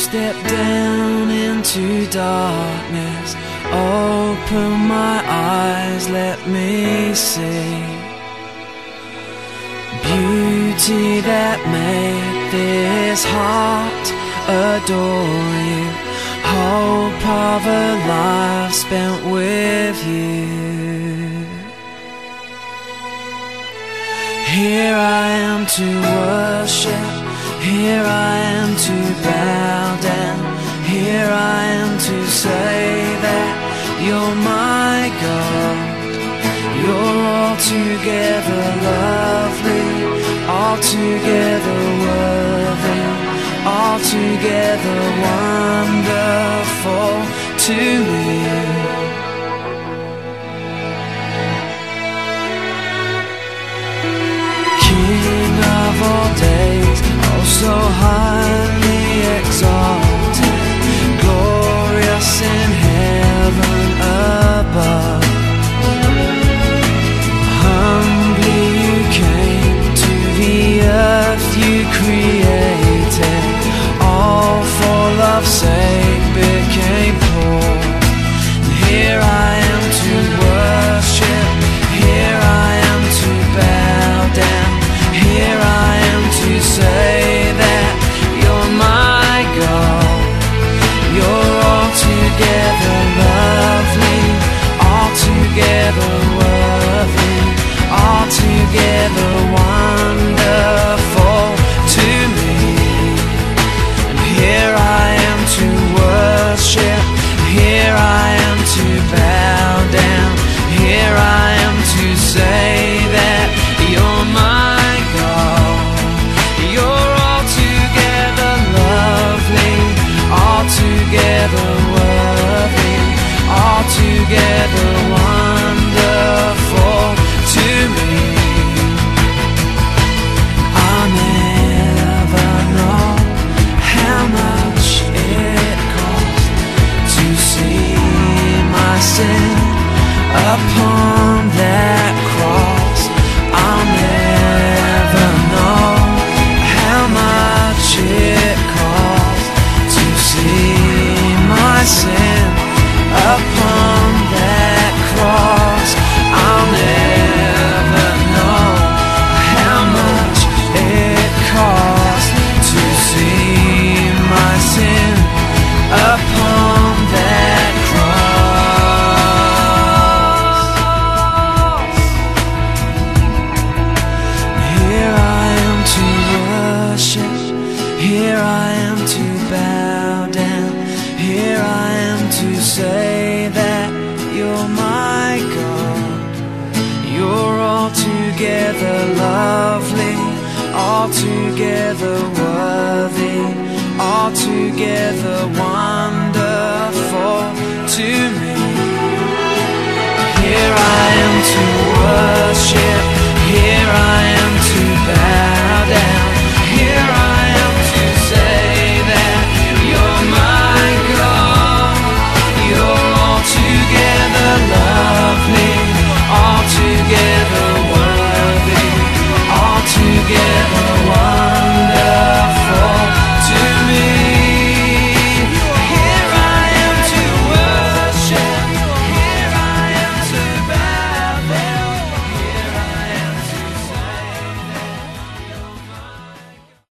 step down into darkness, open my eyes, let me see beauty that made this heart adore you, hope of a life spent with you. Here I am to worship, here I am to bow down, here I am to say that you're my God. You're altogether lovely, altogether worthy, altogether wonderful to me. King of all days, oh so highly exalted, glorious in heaven above. Humbly you came to the earth you created, all for love's sake became poor. And here I am to worship, here I am to bow down, here I am to say that you're my God. You're altogether lovely, altogether worthy, altogether wonderful to me. And here I am to worship, here I am to bow down, here I am to say that you're my God. You're altogether lovely, altogether worthy, altogether wonderful to me. I'll never know how much it cost to see my sin upon that cross. I'll never know how much it cost to see my sin upon that cross. I'll never know how much it cost to see my sin upon that cross. Here I am to worship, here I am to bow down, here I am to say that you're my God. You're altogether lovely, altogether worthy, altogether wonderful